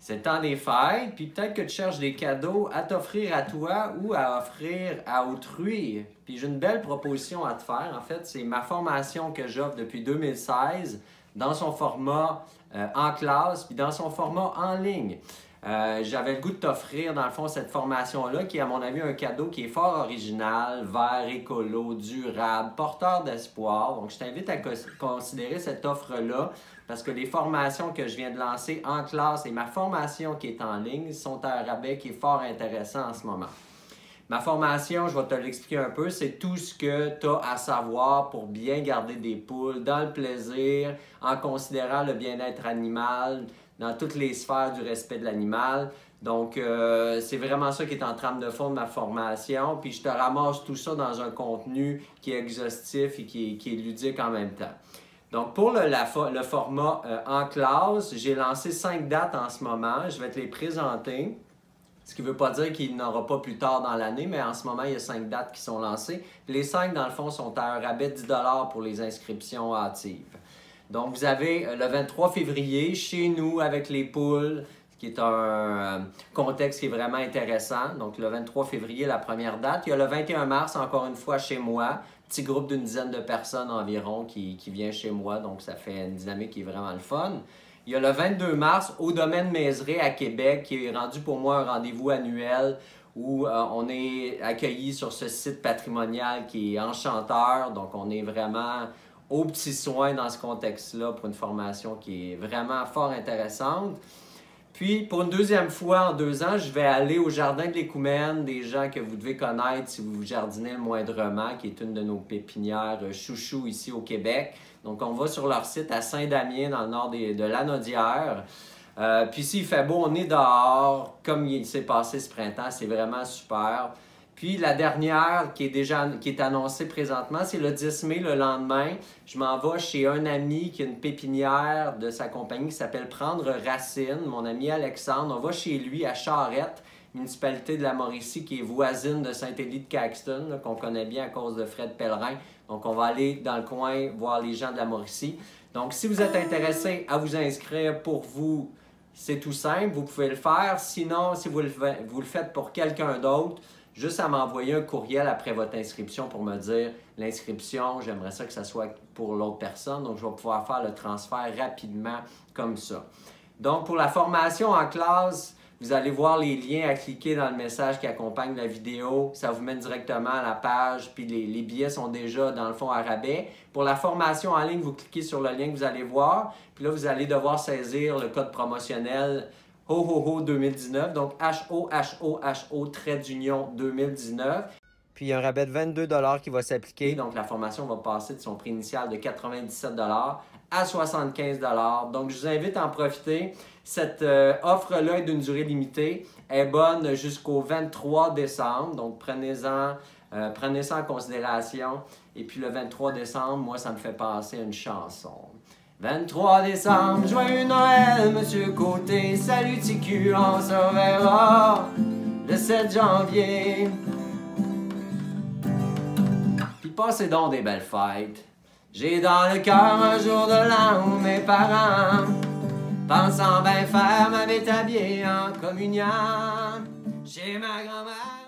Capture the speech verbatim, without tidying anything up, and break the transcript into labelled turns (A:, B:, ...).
A: c'est le temps des fêtes, puis peut-être que tu cherches des cadeaux à t'offrir à toi ou à offrir à autrui. Puis j'ai une belle proposition à te faire. En fait, c'est ma formation que j'offre depuis deux mille seize dans son format euh, en classe, puis dans son format en ligne. Euh, j'avais le goût de t'offrir, dans le fond, cette formation-là, qui est, à mon avis, un cadeau qui est fort original, vert, écolo, durable, porteur d'espoir. Donc, je t'invite à considérer cette offre-là, parce que les formations que je viens de lancer en classe et ma formation qui est en ligne sont à un rabais qui est fort intéressant en ce moment. Ma formation, je vais te l'expliquer un peu, c'est tout ce que tu as à savoir pour bien garder des poules dans le plaisir, en considérant le bien-être animal, dans toutes les sphères du respect de l'animal. Donc, euh, c'est vraiment ça qui est en trame de fond de ma formation. Puis, je te ramasse tout ça dans un contenu qui est exhaustif et qui est, qui est ludique en même temps. Donc, pour le, la, le format euh, en classe, j'ai lancé cinq dates en ce moment. Je vais te les présenter. Ce qui ne veut pas dire qu'il n'y en aura pas plus tard dans l'année, mais en ce moment, il y a cinq dates qui sont lancées. Les cinq, dans le fond, sont à un rabais de dix dollars pour les inscriptions hâtives. Donc, vous avez le vingt-trois février, chez nous, avec les poules, qui est un contexte qui est vraiment intéressant. Donc, le vingt-trois février, la première date. Il y a le vingt et un mars, encore une fois, chez moi. Petit groupe d'une dizaine de personnes environ qui, qui vient chez moi. Donc, ça fait une dynamique qui est vraiment le fun. Il y a le vingt-deux mars, au domaine Mézeray à Québec, qui est rendu pour moi un rendez-vous annuel où euh, on est accueilli sur ce site patrimonial qui est enchanteur. Donc, on est vraiment aux petits soins dans ce contexte-là pour une formation qui est vraiment fort intéressante. Puis, pour une deuxième fois en deux ans, je vais aller au Jardin de l'Écoumène, des gens que vous devez connaître si vous jardinez le moindrement, qui est une de nos pépinières chouchou ici au Québec. Donc, on va sur leur site à Saint-Damien, dans le nord des, de Lanaudière. Euh, puis, s'il fait beau, on est dehors, comme il s'est passé ce printemps, c'est vraiment super. Puis, la dernière qui est déjà qui est annoncée présentement, c'est le dix mai, le lendemain. Je m'en vais chez un ami qui a une pépinière de sa compagnie qui s'appelle Prendre Racine, mon ami Alexandre. On va chez lui à Charette, municipalité de la Mauricie qui est voisine de Saint-Élie-de-Caxton, qu'on connaît bien à cause de Fred Pellerin. Donc, on va aller dans le coin voir les gens de la Mauricie. Donc, si vous êtes intéressé à vous inscrire pour vous, c'est tout simple, vous pouvez le faire. Sinon, si vous le, vous le faites pour quelqu'un d'autre, juste à m'envoyer un courriel après votre inscription pour me dire l'inscription, j'aimerais ça que ça soit pour l'autre personne. Donc, je vais pouvoir faire le transfert rapidement comme ça. Donc, pour la formation en classe, vous allez voir les liens à cliquer dans le message qui accompagne la vidéo. Ça vous mène directement à la page, puis les, les billets sont déjà, dans le fond, à rabais. Pour la formation en ligne, vous cliquez sur le lien que vous allez voir. Puis là, vous allez devoir saisir le code promotionnel HOHOHO deux mille dix-neuf, donc H O H O H O trait d'union deux mille dix-neuf. Puis il y a un rabais de vingt-deux dollars qui va s'appliquer. Donc la formation va passer de son prix initial de quatre-vingt-dix-sept dollars à soixante-quinze dollars. Donc je vous invite à en profiter. Cette euh, offre-là est d'une durée limitée. Elle est bonne jusqu'au vingt-trois décembre. Donc prenez-en euh, prenez ça en considération. Et puis le vingt-trois décembre, moi, ça me fait penser à une chanson. vingt-trois décembre, joyeux Noël, Monsieur Côté, salut T Q, on se reverra le sept janvier. Puis passez donc des belles fêtes. J'ai dans le cœur un jour de l'an où mes parents, pensant bien faire, m'avaient habillé en communion chez ma grand-mère.